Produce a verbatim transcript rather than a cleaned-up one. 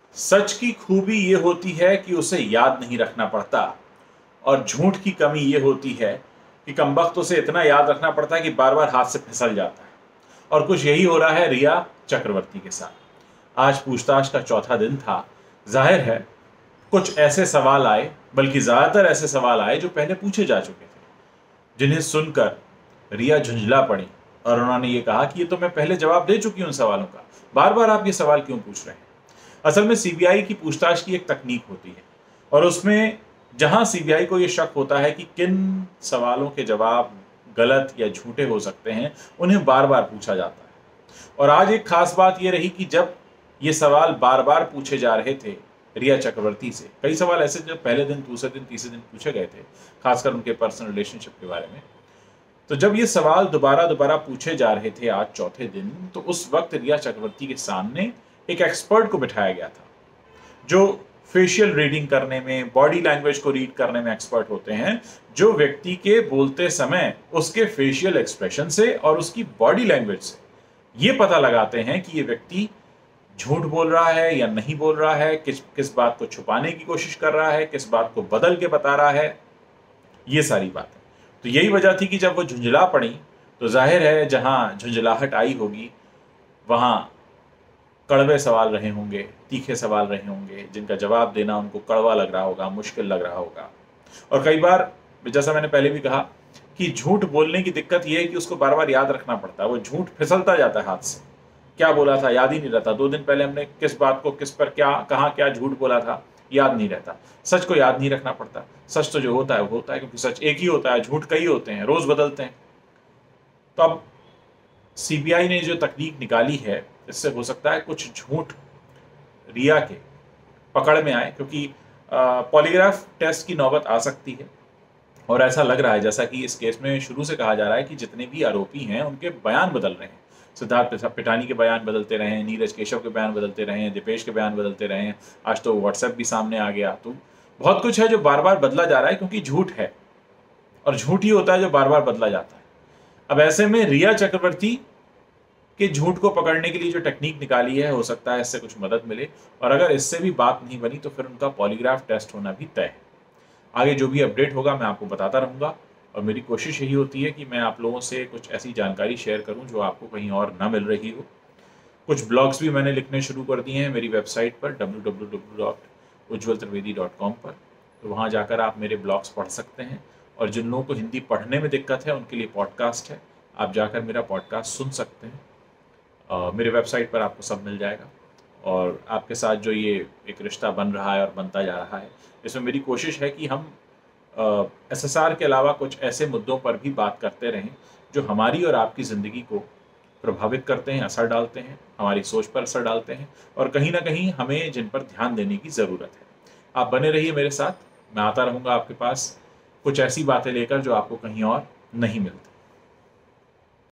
सच की खूबी ये होती है कि उसे याद नहीं रखना पड़ता, और झूठ की कमी ये होती है कि कमबख्त उसे इतना याद रखना पड़ता है कि बार बार हाथ से फिसल जाता है। और कुछ यही हो रहा है रिया चक्रवर्ती के साथ। आज पूछताछ का चौथा दिन था। जाहिर है कुछ ऐसे सवाल आए, बल्कि ज्यादातर ऐसे सवाल आए जो पहले पूछे जा चुके थे, जिन्हें सुनकर रिया झुंझला पड़ी और उन्होंने ये कहा कि ये तो मैं पहले जवाब दे चुकी हूं उन सवालों का, बार बार आप ये सवाल क्यों पूछ रहे हैं। असल में सीबीआई की पूछताछ की एक तकनीक होती है, और उसमें जहां सीबीआई को यह शक होता है कि किन सवालों के जवाब गलत या झूठे हो सकते हैं, उन्हें बार बार पूछा जाता है। और आज एक खास बात यह रही कि जब ये सवाल बार बार पूछे जा रहे थे रिया चक्रवर्ती से, कई सवाल ऐसे जो पहले दिन, दूसरे दिन, तीसरे दिन पूछे गए थे, खासकर उनके पर्सनल रिलेशनशिप के बारे में, तो जब ये सवाल दोबारा दोबारा पूछे जा रहे थे आज चौथे दिन, तो उस वक्त रिया चक्रवर्ती के सामने एक एक्सपर्ट को बिठाया गया था, जो फेशियल रीडिंग करने में, बॉडी लैंग्वेज को रीड करने में एक्सपर्ट होते हैं, जो व्यक्ति के बोलते समय उसके फेशियल एक्सप्रेशन से और उसकी बॉडी लैंग्वेज से ये पता लगाते हैं कि ये व्यक्ति झूठ बोल रहा है या नहीं बोल रहा है, किस किस बात को छुपाने की कोशिश कर रहा है, किस बात को बदल के बता रहा है, ये सारी बातें। तो यही वजह थी कि जब वो झुंझला पड़ी, तो जाहिर है जहां झुंझलाहट आई होगी वहां कड़वे सवाल रहे होंगे, तीखे सवाल रहे होंगे, जिनका जवाब देना उनको कड़वा लग रहा होगा, मुश्किल लग रहा होगा। और कई बार, जैसा मैंने पहले भी कहा, कि झूठ बोलने की दिक्कत यह है कि उसको बार बार याद रखना पड़ता है। वो झूठ फिसलता जाता है हाथ से, क्या बोला था याद ही नहीं रहता। दो दिन पहले हमने किस बात को, किस पर क्या कहा, क्या झूठ बोला था, याद नहीं रहता। सच को याद नहीं रखना पड़ता। सच तो जो होता है वो होता है, क्योंकि सच एक ही होता है, झूठ कई होते हैं, रोज बदलते हैं। तो अब सीबीआई ने जो तकनीक निकाली है, इससे हो सकता है कुछ झूठ रिया के पकड़ में आए, क्योंकि पॉलीग्राफ टेस्ट की नौबत आ सकती है। और ऐसा लग रहा है, जैसा कि इस केस में शुरू से कहा जा रहा है, कि जितने भी आरोपी हैं उनके बयान बदल रहे हैं। सिद्धार्थ पिटानी के बयान बदलते रहे हैं, नीरज केशव के बयान बदलते रहे हैं, दीपेश के बयान बदलते रहे हैं, आज तो व्हाट्सएप भी सामने आ गया। तो बहुत कुछ है जो बार बार बदला जा रहा है, क्योंकि झूठ है, और झूठ ही होता है जो बार बार बदला जाता है। अब ऐसे में रिया चक्रवर्ती के झूठ को पकड़ने के लिए जो टेक्निक निकाली है, हो सकता है इससे कुछ मदद मिले। और अगर इससे भी बात नहीं बनी तो फिर उनका पॉलीग्राफ टेस्ट होना भी तय है। आगे जो भी अपडेट होगा मैं आपको बताता रहूँगा, और मेरी कोशिश यही होती है कि मैं आप लोगों से कुछ ऐसी जानकारी शेयर करूं जो आपको कहीं और ना मिल रही हो। कुछ ब्लॉग्स भी मैंने लिखने शुरू कर दिए हैं मेरी वेबसाइट पर W W W dot Ujjwal Trivedi dot com पर, तो वहां जाकर आप मेरे ब्लॉग्स पढ़ सकते हैं। और जिन लोगों को हिंदी पढ़ने में दिक्कत है उनके लिए पॉडकास्ट है, आप जाकर मेरा पॉडकास्ट सुन सकते हैं। uh, मेरे वेबसाइट पर आपको सब मिल जाएगा। और आपके साथ जो ये एक रिश्ता बन रहा है और बनता जा रहा है, इसमें मेरी कोशिश है कि हम एस एस आर के अलावा कुछ ऐसे मुद्दों पर भी बात करते रहें जो हमारी और आपकी ज़िंदगी को प्रभावित करते हैं, असर डालते हैं, हमारी सोच पर असर डालते हैं, और कहीं ना कहीं हमें जिन पर ध्यान देने की ज़रूरत है। आप बने रहिए मेरे साथ, मैं आता रहूँगा आपके पास कुछ ऐसी बातें लेकर जो आपको कहीं और नहीं मिलती।